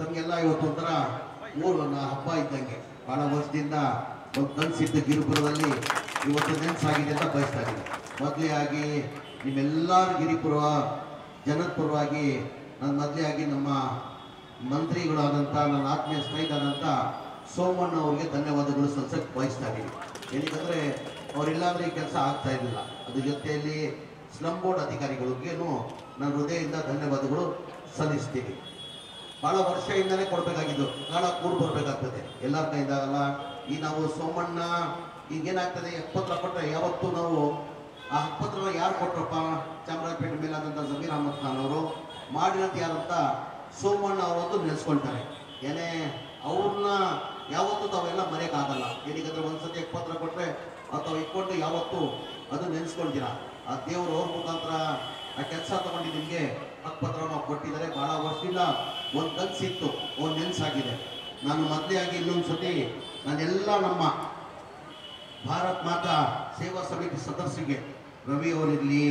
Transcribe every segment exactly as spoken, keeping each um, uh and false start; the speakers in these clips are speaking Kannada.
ತಮಗೆಲ್ಲ ಇವತ್ತು ಒಂಥರ ಮೂರು ಹಬ್ಬ ಇದ್ದಂಗೆ. ಬಹಳ ವರ್ಷದಿಂದ ಒಂದು ಕನಸಿದ್ದ ಗಿರಿಪುರದಲ್ಲಿ ಇವತ್ತು ನೆನಸಾಗಿದೆ ಅಂತ ಬಯಸ್ತಾ ಇದ್ದೀನಿ. ಮೊದಲೇ ಆಗಿ ನಿಮ್ಮೆಲ್ಲರ ಗಿರಿಪುರ ಜನದ ಪರವಾಗಿ ನನ್ನ ಮೊದಲೇ ಆಗಿ ನಮ್ಮ ಮಂತ್ರಿಗಳಾದಂಥ ನನ್ನ ಆತ್ಮೀಯ ಸ್ನೇಹಿತರಾದಂಥ ಸೋಮಣ್ಣ ಅವರಿಗೆ ಧನ್ಯವಾದಗಳು ಸಲ್ಲಿಸಕ್ಕೆ ಬಯಸ್ತಾ ಇದ್ದೀನಿ. ಏನಕ್ಕಂದರೆ ಅವರಿಲ್ಲಾಂದರೆ ಈ ಕೆಲಸ ಆಗ್ತಾ ಇರಲಿಲ್ಲ. ಅದ್ರ ಜೊತೆಯಲ್ಲಿ ಸ್ಲಮ್ ಬೋರ್ಡ್ ಅಧಿಕಾರಿಗಳಿಗೇನು ನಾನು ಹೃದಯದಿಂದ ಧನ್ಯವಾದಗಳು ಸಲ್ಲಿಸ್ತೀನಿ. ಭಾಳ ವರ್ಷದಿಂದಲೇ ಕೊಡಬೇಕಾಗಿದ್ದು, ಕಾಲ ಕೂಡು ಬರಬೇಕಾಗ್ತದೆ, ಎಲ್ಲರ ಕೈಯಿಂದಾಗಲ್ಲ. ಈ ನಾವು ಸೋಮಣ್ಣ ಈಗೇನಾಗ್ತದೆ, ಎಪ್ಪತ್ತರ ಕೊಟ್ಟರೆ ಯಾವತ್ತೂ ನಾವು ಆ ಹಪ್ಪತ್ತರ ಯಾರು ಕೊಟ್ಟರಪ್ಪ, ಚಾಮರಾಜಪೇಟೆ ಮೇಲಾದಂಥ ಜಮೀರ್ ಅಹಮದ್ ಖಾನ್ ಅವರು ಮಾಡಿರೋದು ಯಾರಂತ ಸೋಮಣ್ಣ ಅವರದ್ದು ನೆನೆಸ್ಕೊಳ್ತಾರೆ. ಏನೇ ಅವ್ರನ್ನ ಯಾವತ್ತೂ ತಾವೆಲ್ಲ ಮರೆಯೋಕ್ಕಾಗಲ್ಲ. ಏನಕ್ಕಂದ್ರೆ ಒಂದ್ಸತಿ ಎಪ್ಪತ್ತರ ಕೊಟ್ಟರೆ ಅಥವಾ ಇಟ್ಕೊಂಡು ಯಾವತ್ತೂ ಅದು ನೆನೆಸ್ಕೊಳ್ತೀರ. ಆ ದೇವರು ಅವ್ರ ಮುಖಾಂತರ ಆ ಕೆಲಸ ತಗೊಂಡು ನಿಮಗೆ ಹಕ್ಕಪತ್ರ ನಾವು ಕೊಟ್ಟಿದ್ದಾರೆ. ಭಾಳ ವರ್ಷದಿಂದ ಒಂದು ಕನಸಿತ್ತು, ಒಂದು ನೆನಸಾಗಿದೆ. ನಾನು ಮೊದಲೇ ಆಗಿ ಇನ್ನೊಂದು ಸತಿ ನಾನೆಲ್ಲ ನಮ್ಮ ಭಾರತ್ ಮಾತಾ ಸೇವಾ ಸಮಿತಿ ಸದಸ್ಯರಿಗೆ, ರವಿ ಅವರಿರಲಿ,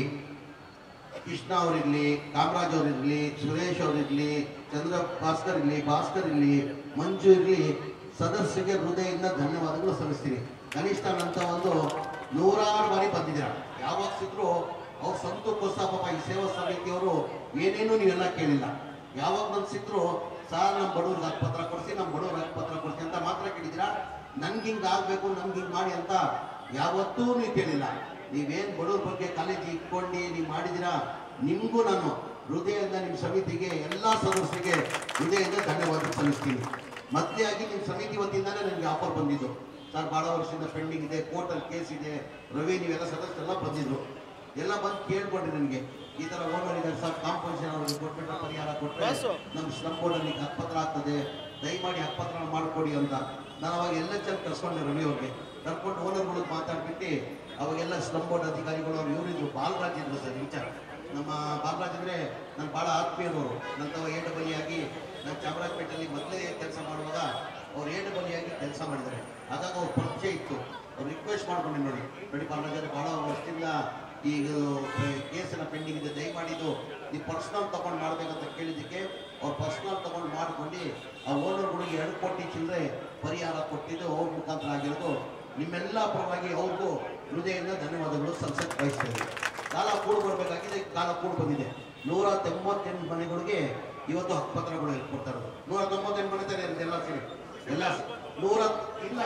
ಕೃಷ್ಣ ಅವರಿರಲಿ, ಕಾಮರಾಜ್ ಅವರಿರಲಿ, ಸುರೇಶ್ ಅವರಿರಲಿ, ಚಂದ್ರ ಭಾಸ್ಕರ್ ಇರಲಿ, ಭಾಸ್ಕರ್ ಇರಲಿ, ಮಂಜು ಇರಲಿ, ಸದಸ್ಯರಿಗೆ ಹೃದಯದಿಂದ ಧನ್ಯವಾದಗಳು ಸಲ್ಲಿಸ್ತೀನಿ. ಕನಿಷ್ಠ ನಂತ ಒಂದು ನೂರಾರು ಬಾರಿ ಬಂದಿದ್ದೀರ. ಯಾವಾಗ ಸಿದ್ರು ಅವ್ರ ಸ್ವಂತಕ್ಕೋಸ್ಕರ ಪಾಪ ಈ ಸೇವಾ ಸಮಿತಿಯವರು ಏನೇನು ನೀವೆಲ್ಲ ಕೇಳಿಲ್ಲ. ಯಾವಾಗ ನನ್ನ ಸಿದ್ರು ಸಾರ್ ನಮ್ಮ ಬಡವ್ರಿಗೆ ಹಕ್ಕಪತ್ರ ಕೊಡಿಸಿ, ನಮ್ಮ ಬಡವ್ರಿಗೆ ಹಕ್ಕಪತ್ರ ಕೊಡಿಸಿ ಅಂತ ಮಾತ್ರ ಕೇಳಿದ್ದೀರಾ. ನನ್ಗೆ ಹಿಂಗೆ ಆಗಬೇಕು, ನನ್ಗೆ ಹಿಂಗೆ ಮಾಡಿ ಅಂತ ಯಾವತ್ತೂ ನೀವು ಕೇಳಿಲ್ಲ. ನೀವೇನು ಬಡವ್ರ ಬಗ್ಗೆ ಕಾಲೇಜಿ ಇಟ್ಕೊಂಡು ನೀವು ಮಾಡಿದ್ದೀರಾ, ನಿಮಗೂ ನಾನು ಹೃದಯದಿಂದ ನಿಮ್ಮ ಸಮಿತಿಗೆ ಎಲ್ಲ ಸದಸ್ಯರಿಗೆ ಹೃದಯದಿಂದ ಧನ್ಯವಾದ ಸಲ್ಲಿಸ್ತೀನಿ. ಮತ್ತೆ ಆಗಿ ನಿಮ್ಮ ಸಮಿತಿ ವತಿಯಿಂದಾನೇ ನನಗೆ ಆಫರ್ ಬಂದಿದ್ದು. ಸರ್ ಭಾಳ ವರ್ಷದಿಂದ ಪೆಂಡಿಂಗ್ ಇದೆ, ಕೋರ್ಟಲ್ಲಿ ಕೇಸ್ ಇದೆ, ರವಿ ನೀವೆಲ್ಲ ಸದಸ್ಯರೆಲ್ಲ ಬಂದಿದ್ರು. ಎಲ್ಲ ಬಂದು ಕೇಳ್ಕೊಂಡ್ರಿ ನನಗೆ ಈ ಥರ ಓನರ್ ಇದೆ ಸರ್, ಕಾಂಪೋಸಿಷನ್ ಅವ್ರಿಗೆ ಕೊಟ್ಬಿಟ್ರೆ ಪರಿಹಾರ ಕೊಟ್ಟರೆ ನಮ್ಮ ಸ್ಲಮ್ ಬೋರ್ಡಲ್ಲಿ ಹಕ್ಕಪತ್ರ ಆಗ್ತದೆ, ದಯಮಾಡಿ ಹಕ್ಕಪತ್ರ ಮಾಡಿಕೊಡಿ ಅಂತ. ನಾನು ಅವಾಗ ಎಲ್ಲ ಚೆಂದ ಕರ್ಸ್ಕೊಂಡೆ ರವಿ ಅವ್ರಿಗೆ. ಕರ್ಕೊಂಡು ಓನರ್ಗಳಿಗೆ ಮಾತಾಡ್ಬಿಟ್ಟು ಅವಾಗೆಲ್ಲ ಸ್ಲಮ್ ಬೋರ್ಡ್ ಅಧಿಕಾರಿಗಳು ಅವ್ರು ಇವರಿದ್ರು, ಬಾಲರಾಜ್ ಇದ್ರು ಸರ್ ವಿಚಾರ. ನಮ್ಮ ಬಾಲರಾಜ್ ಅಂದರೆ ನನ್ನ ಭಾಳ ಆತ್ಮೀಯರವರು. ನಂತವ ಎ ಡಬಲ್ ಆಗಿ ನಾನು ಚಾಮರಾಜಪೇಟೆಯಲ್ಲಿ ಮೊದಲೇ ಕೆಲಸ ಮಾಡುವಾಗ ಅವ್ರು ಎ ಡಬಲ್ ಆಗಿ ಕೆಲಸ ಮಾಡಿದ್ದಾರೆ. ಹಾಗಾಗಿ ಅವ್ರ ಪರಿಚಯ ಇತ್ತು. ಅವ್ರು ರಿಕ್ವೆಸ್ಟ್ ಮಾಡ್ಕೊಂಡೆ, ನೋಡಿ ನೋಡಿ ಬಾಲರಾಜ್ ಭಾಳ ವರ್ಷದಿಂದ ಈಗ ಕೇಸನ್ನು ಪೆಂಡಿಂಗ್ ಇದೆ, ದಯಮಾಡಿದ್ದು ನೀವು ಪರ್ಸ್ನಲ್ ತೊಗೊಂಡು ಮಾಡಬೇಕಂತ ಕೇಳಿದ್ದಕ್ಕೆ ಅವ್ರು ಪರ್ಸ್ನಲ್ ತೊಗೊಂಡು ಮಾಡ್ಕೊಂಡು ಆ ಓನರ್ಗಳಿಗೆ ಎರಡು ಕೋಟಿ ಚಿಲ್ಲರೆ ಪರಿಹಾರ ಕೊಟ್ಟಿದ್ದು ಅವ್ರ ಮುಖಾಂತರ ಆಗಿರೋದು. ನಿಮ್ಮೆಲ್ಲ ಪರವಾಗಿ ಅವ್ರಿಗೂ ಹೃದಯದಿಂದ ಧನ್ಯವಾದಗಳು ಸಲ್ಲಿಸಕ್ಕೆ ಬಯಸ್ತೇವೆ. ಕಾಲ ಕೂಡು ಬರಬೇಕಾಗಿದೆ, ಕಾಲ ಕೂಡು ಬಂದಿದೆ. ನೂರ ತೊಂಬತ್ತೆಂಟು ಮನೆಗಳಿಗೆ ಇವತ್ತು ಹಕ್ಕಪತ್ರಗಳು ಕೊಡ್ತಾ ಇರೋದು. ನೂರ ತೊಂಬತ್ತೆಂಟು ಮನೆ ತಾರೆ ಎಲ್ಲ ಸೇರಿ ಎಲ್ಲ ನೂರ ಇಲ್ಲ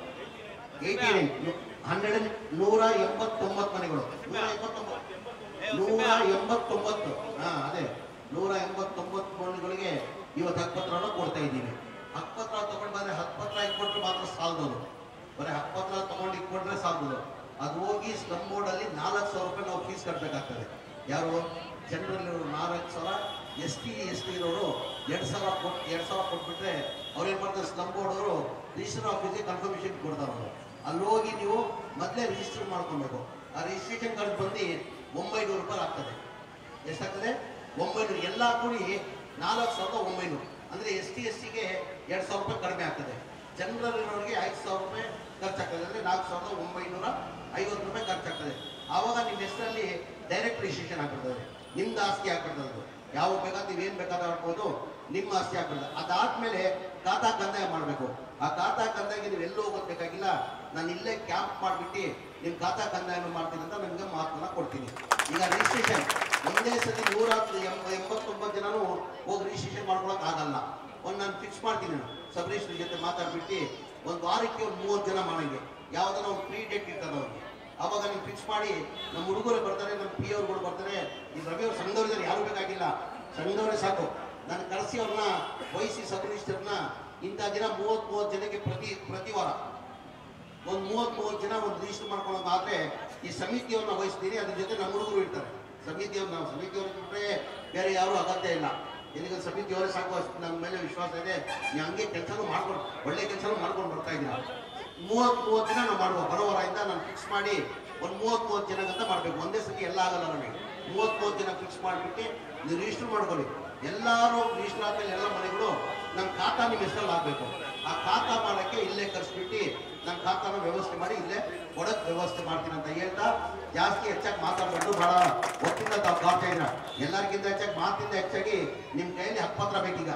ಏಯ್ಟಿ ನೈನ್ ಹಂಡ್ರೆಡ್ ನೂರ ಎಂಬತ್ತೊಂಬತ್ತು ಮನೆಗಳು, ನೂರ ಎಂಬತ್ತೊಂಬತ್ತು ನೂರ ಎಂಬತ್ತೊಂಬತ್ತು ಹಾಂ ಅದೇ ನೂರ ಎಂಬತ್ತೊಂಬತ್ತು ಮನೆಗಳಿಗೆ ಇವತ್ತು ಹಕ್ಕಪತ್ರನ ಕೊಡ್ತಾ ಇದ್ದೀವಿ. ಹಕ್ಕಪತ್ರ ತಗೊಂಡು ಬಂದರೆ ಹಕ್ಕಪತ್ರ ಇಟ್ಕೊಂಡ್ರೆ ಮಾತ್ರ ಸಾಲದದು, ಬರೀ ಹಕ್ಕಪತ್ರ ತಗೊಂಡು ಇಟ್ಕೊಂಡ್ರೆ ಸಾಲದದು. ಅದು ಹೋಗಿ ಸ್ಲಮ್ ಬೋರ್ಡಲ್ಲಿ ನಾಲ್ಕು ಸಾವಿರ ರೂಪಾಯಿ ನಾವು ಫೀಸ್ ಕಟ್ಟಬೇಕಾಗ್ತದೆ. ಯಾರು ಜನರಲ್ಲಿರೋರು ನಾಲ್ಕು ಸಾವಿರ, ಎಸ್ ಟಿ ಎಸ್ ಟಿ ಇರೋರು ಎರಡು ಸಾವಿರ ಕೊಟ್ಟು ಎರಡು ಸಾವಿರ ಕೊಟ್ಬಿಟ್ರೆ ಅವ್ರು ಏನು ಮಾಡ್ತಾರೆ, ಸ್ಲಮ್ ಬೋರ್ಡ್ ಅವರು ರಿಜಿಸ್ಟರ್ ಆಫೀಸಿಗೆ ಕನ್ಫರ್ಮೇಷನ್ ಕೊಡ್ತಾರೆ. ಅವರು ಅಲ್ಲಿ ಹೋಗಿ ನೀವು ಮೊದಲೇ ರಿಜಿಸ್ಟರ್ ಮಾಡ್ಕೊಬೇಕು. ಆ ರಿಜಿಸ್ಟ್ರೇಷನ್ ಕಾರ್ಡ್ ಬಂದು ಒಂಬೈನೂರು ರೂಪಾಯಿ ಆಗ್ತದೆ. ಎಷ್ಟಾಗ್ತದೆ? ಒಂಬೈನೂರು. ಎಲ್ಲ ಕೂಡಿ ನಾಲ್ಕು ಸಾವಿರದ ಒಂಬೈನೂರು. ಅಂದರೆ ಎಸ್ ಟಿ ಎಸ್ ಟಿಗೆ ಎರಡು ಸಾವಿರ ರೂಪಾಯಿ ಕಡಿಮೆ ಆಗ್ತದೆ. ಜನರಲ್ಲಿರೋರಿಗೆ ಐದು ಸಾವಿರ ರೂಪಾಯಿ ಖರ್ಚಾಗ್ತದೆ. ಅಂದರೆ ನಾಲ್ಕು ಸಾವಿರದ ಒಂಬೈನೂರ ಐವತ್ತು ರೂಪಾಯಿ ಖರ್ಚಾಗ್ತದೆ. ಆವಾಗ ನಿಮ್ಮ ಹೆಸರಲ್ಲಿ ಡೈರೆಕ್ಟ್ ರಿಜಿಸ್ಟ್ರೇಷನ್ ಆಗ್ಬಿಡ್ತದೆ, ನಿಮ್ದು ಆಸ್ತಿ ಆಗ್ಬಿಡ್ತದೆ. ಯಾವ ಬೇಕಾದ ನೀವೇನು ಬೇಕಾದ ಆಡ್ಬೋದು, ನಿಮ್ಮ ಆಸ್ತಿ ಆಗ್ಬಿಡ್ತದೆ. ಅದಾದಮೇಲೆ ಖಾತಾ ಕಂದಾಯ ಮಾಡಬೇಕು. ಆ ಖಾತಾ ಕಂದಾಯಕ್ಕೆ ನೀವು ಎಲ್ಲೂ ಹೋಗೋದ್ಬೇಕಾಗಿಲ್ಲ, ನಾನು ಇಲ್ಲೇ ಕ್ಯಾಂಪ್ ಮಾಡಿಬಿಟ್ಟು ನಿಮ್ಮ ಖಾತಾ ಕಂದಾಯನ ಮಾಡ್ತೀನಿ ಅಂತ ನಿಮಗೆ ಮಾತನ್ನ ಕೊಡ್ತೀನಿ. ಈಗ ರಿಜಿಸ್ಟ್ರೇಷನ್ ಒಂದೇ ಸತಿ ನೂರ ಎಂಬ ಎಂಬತ್ತೊಂಬತ್ತು ಜನನು ಹೋಗಿ ರಿಜಿಸ್ಟ್ರೇಷನ್ ಮಾಡ್ಕೊಳಕ್ಕೆ ಆಗಲ್ಲ. ಒಂದು ನಾನು ಫಿಕ್ಸ್ ಮಾಡ್ತೀನಿ, ನಾನು ಸಬ್ ರಿಜಿಸ್ಟ್ರಿ ಜೊತೆ ಮಾತಾಡ್ಬಿಟ್ಟು ಒಂದು ವಾರಕ್ಕೆ ಒಂದು ಮೂವತ್ತು ಜನ ಮಾಡೋಂಗೆ ಯಾವುದನ್ನ ಒಂದು ಫ್ರೀ ಡೇಟ್ ಇರ್ತದೆ ಅವ್ರಿಗೆ. ಆವಾಗ ನೀವು ಫಿಕ್ಸ್ ಮಾಡಿ ನಮ್ಮ ಹುಡುಗರು ಬರ್ತಾರೆ, ನಮ್ಮ ಪಿ ಅವ್ರುಗಳು ಬರ್ತಾರೆ. ಈ ರವಿ ಅವ್ರು ಸಂಘದವ್ರಿದ್ದಾರೆ, ಯಾರು ಬೇಕಾಗಿಲ್ಲ, ಸಂಘದವರೇ ಸಾಕು. ನಾನು ಕಳಿಸಿ ಅವ್ರನ್ನ ವಹಿಸಿ ಸಬ್ ರಿಜಿಸ್ಟರ್ನ ಇಂಥ ದಿನ ಮೂವತ್ತು ಮೂವತ್ತು ಜನಕ್ಕೆ ಪ್ರತಿ ಪ್ರತಿ ವಾರ ಒಂದು ಮೂವತ್ತು ಮೂವತ್ತು ಜನ ಒಂದು ರಿಜಿಸ್ಟರ್ ಮಾಡ್ಕೊಳ್ಳೋದಾದ್ರೆ ಈ ಸಮಿತಿಯವ್ರನ್ನ ವಹಿಸ್ತೀನಿ. ಅದ್ರ ಜೊತೆ ನಮ್ಮ ಹುಡುಗರು ಇರ್ತಾರೆ. ಸಮಿತಿಯವ್ರು ನಾವು ಸಮಿತಿಯವ್ರಿಗೆ ಬಿಟ್ಟರೆ ಬೇರೆ ಯಾರೂ ಅಗತ್ಯ ಇಲ್ಲ. ಏನಕ್ಕೆ ಸಮಿತಿಯವರೇ ಸಾಕು, ಅಷ್ಟು ನಮ್ಮ ಮೇಲೆ ವಿಶ್ವಾಸ ಇದೆ. ನೀವು ಹಂಗೆ ಕೆಲಸನೂ ಮಾಡ್ಕೊಂಡು ಒಳ್ಳೆ ಕೆಲಸನೂ ಮಾಡ್ಕೊಂಡು ಬರ್ತಾ ಇದ್ದೀರಾ. ಮೂವತ್ತು ಮೂವತ್ತು ದಿನ ನಾವು ಮಾಡುವ ಬರೋವರಿಂದ ನಾನು ಫಿಕ್ಸ್ ಮಾಡಿ ಒಂದು ಮೂವತ್ತು ಮೂವತ್ತು ಜನಕ್ಕಂತ ಮಾಡಬೇಕು. ಒಂದೇ ಸತಿ ಎಲ್ಲ ಆಗಲ್ಲ ನಮಗೆ. ಮೂವತ್ತು ಮೂವತ್ತು ಜನ ಫಿಕ್ಸ್ ಮಾಡಿಬಿಟ್ಟು ನೀವು ರಿಜಿಸ್ಟರ್ ಮಾಡ್ಕೊಳ್ಳಿ. ಎಲ್ಲರೂ ರಿಜಿಸ್ಟರ್ ಆದಮೇಲೆ ಎಲ್ಲ ಮನೆಗಳು ನನ್ನ ಖಾತಾ ನಿಮ್ಮ ಹೆಸರಲ್ಲಿ ಆಗಬೇಕು. ಆ ಖಾತಾ ಮಾಡೋಕ್ಕೆ ಇಲ್ಲೇ ಕರೆಸ್ಬಿಟ್ಟು ನನ್ನ ಖಾತಾನ ವ್ಯವಸ್ಥೆ ಮಾಡಿ ಇಲ್ಲೇ ಕೊಡೋಕ್ಕೆ ವ್ಯವಸ್ಥೆ ಮಾಡ್ತೀನಿ ಅಂತ ಹೇಳ್ತಾ ಜಾಸ್ತಿ ಹೆಚ್ಚಾಗಿ ಮಾತಾಡ್ಕೊಂಡು ಭಾಳ ಹೊತ್ತಿಂದ ತಾವು ಕಾಡ್ತಾ ಇದ್ದೀರ. ಎಲ್ಲರಿಗಿಂತ ಹೆಚ್ಚಾಗಿ ಮಾತಿಂದ ಹೆಚ್ಚಾಗಿ ನಿಮ್ಮ ಕೈಯಲ್ಲಿ ಹಕ್ಕಪತ್ರ ಬೇಕೀಗ.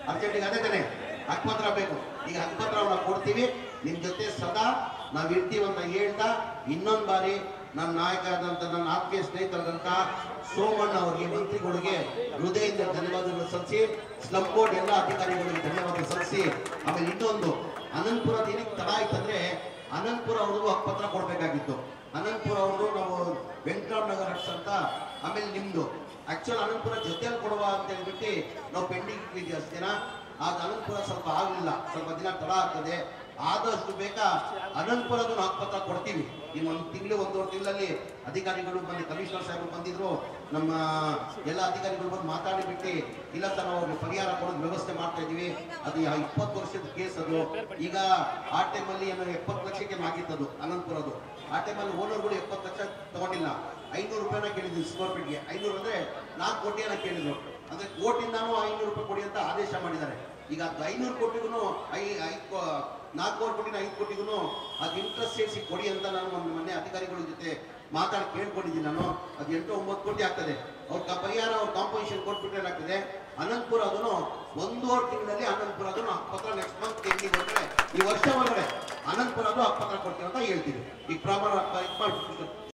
ಅರ್ಜೆಂಟಿಗೆ ಅದೇ ತಾನೆ ಹಕ್ಕುಪತ್ರ ಬೇಕು. ಈಗ ಹಕ್ಕುಪತ್ರ ನಾವು ಕೊಡ್ತೀವಿ, ನಿಮ್ ಜೊತೆ ಸದಾ ನಾವ್ ಇರ್ತೀವಂತ ಹೇಳ್ತಾ ಇನ್ನೊಂದ್ ಬಾರಿ ನನ್ನ ನಾಯಕ ಆದಂತ ನನ್ನ ಆತ್ಮೀಯ ಸ್ನೇಹಿತರಾದಂತ ಸೋಮಣ್ಣ ಅವರಿಗೆ, ಮಂತ್ರಿಗಳಿಗೆ ಹೃದಯದಿಂದ ಧನ್ಯವಾದಗಳು ಸಲ್ಲಿಸಿ, ಸ್ಲಮ್ ಬೋರ್ಡ್ ಎಲ್ಲ ಅಧಿಕಾರಿಗಳಿಗೆ ಧನ್ಯವಾದ ಸಲ್ಲಿಸಿ, ಆಮೇಲೆ ಇನ್ನೊಂದು ಅನಂತಪುರದ ಏನಕ್ಕೆ ತಡ ಆಯ್ತಂದ್ರೆ ಅನಂತಪುರ ಅವ್ರಿಗೂ ಹಕ್ಕುಪತ್ರ ಕೊಡ್ಬೇಕಾಗಿತ್ತು. ಅನಂತಪುರ ಅವರು ನಾವು ವೆಂಕಟರಾಮನಗರ ಅಂತ, ಆಮೇಲೆ ನಿಮ್ದು ಆಕ್ಚುಲ್ ಅನಂತಪುರ ಜೊತೆಯಲ್ಲಿ ಕೊಡುವ ಅಂತ ಹೇಳ್ಬಿಟ್ಟು ನಾವು ಪೆಂಡಿಂಗ್ ಇಟ್ಟಿದ್ವಿ ಅಷ್ಟು ದಿನ. ಆಗ ಅನಂತಪುರ ಸ್ವಲ್ಪ ಆಗಲಿಲ್ಲ, ಸ್ವಲ್ಪ ದಿನ ತಡ ಆಗ್ತದೆ. ಆದಷ್ಟು ಬೇಗ ಅನಂತಪುರದ ಹಕ್ಕುಪತ್ರ ಕೊಡ್ತೀವಿ. ಇನ್ನು ಒಂದು ತಿಂಗಳು ಒಂದೂವರೆ ತಿಂಗಳಲ್ಲಿ ಅಧಿಕಾರಿಗಳು ಬಂದು, ಕಮಿಷನರ್ ಸಾಹೇಬರು ಬಂದಿದ್ರು, ನಮ್ಮ ಎಲ್ಲ ಅಧಿಕಾರಿಗಳು ಬಂದು ಮಾತಾಡಿಬಿಟ್ಟು ಇಲ್ಲ ಸರ್ ಅವ್ರಿಗೆ ಪರಿಹಾರ ಕೊಡೋದು ವ್ಯವಸ್ಥೆ ಮಾಡ್ತಾ ಇದೀವಿ. ಅದು ಇಪ್ಪತ್ತು ವರ್ಷದ ಕೇಸ್ ಅದು. ಈಗ ಆ ಟೈಮಲ್ಲಿ ಏನೋ ಎಪ್ಪತ್ತು ಲಕ್ಷಕ್ಕೆ ಆಗಿತ್ತದು ಅನಂತಪುರದು. ಆ ಟೈಮಲ್ಲಿ ಓನರ್ಗಳು ಎಪ್ಪತ್ತು ಲಕ್ಷ ತಗೊಂಡಿಲ್ಲ, ಐನೂರು ರೂಪಾಯಿನ ಕೇಳಿದ್ವಿ ಸ್ಕ್ವೇರ್ ಫೀಟ್ಗೆ. ಐನೂರು ಅಂದ್ರೆ ನಾಲ್ಕು ಕೋಟಿಯನ್ನ ಕೇಳಿದ್ರು. ಅಂದ್ರೆ ಕೋಟಿಂದಾನು ಐನೂರು ರೂಪಾಯಿ ಕೊಡಿ ಅಂತ ಆದೇಶ ಮಾಡಿದ್ದಾರೆ. ಈಗ ಐನೂರು ಕೋಟಿಗೂ ಐ ಐದು ನಾಲ್ಕೂವರೆ ಕೋಟಿನ ಐದು ಕೋಟಿಗೂ ಅದು ಇಂಟ್ರೆಸ್ಟ್ ಸೇರಿಸಿ ಕೊಡಿ ಅಂತ ನಾನು ಒಂದು ಮೊನ್ನೆ ಅಧಿಕಾರಿಗಳ ಜೊತೆ ಮಾತಾಡಿ ಕೇಳ್ಕೊಂಡಿದ್ದೀನಿ ನಾನು. ಅದು ಎಂಟು ಒಂಬತ್ತು ಕೋಟಿ ಆಗ್ತದೆ. ಅವ್ರ ಪರಿಹಾರ ಅವ್ರ ಕಾಂಪೋಸಿಷನ್ ಕೊಟ್ಬಿಟ್ರೆ ಏನಾಗ್ತದೆ, ಅನಂತಪುರ ಅದನ್ನು ಒಂದೂವರೆ ತಿಂಗಳಲ್ಲಿ ಅನಂತಪುರ ಅದನ್ನು ಹಕ್ಕುಪತ್ರ ನೆಕ್ಸ್ಟ್ ಮಂತ್ ಎಂಡಿಂಗ್ ಬಂದ್ರೆ ಈ ವರ್ಷ ಒಳಗಡೆ ಅನಂತಪುರ ಅದು ಹಕ್ಕುಪತ್ರ ಕೊಡ್ತೀವಿ ಅಂತ ಹೇಳ್ತೀವಿ. ಈಗ ಪ್ರಮಾಣ ಇದು ಮಾಡ್ಬಿಟ್ಟು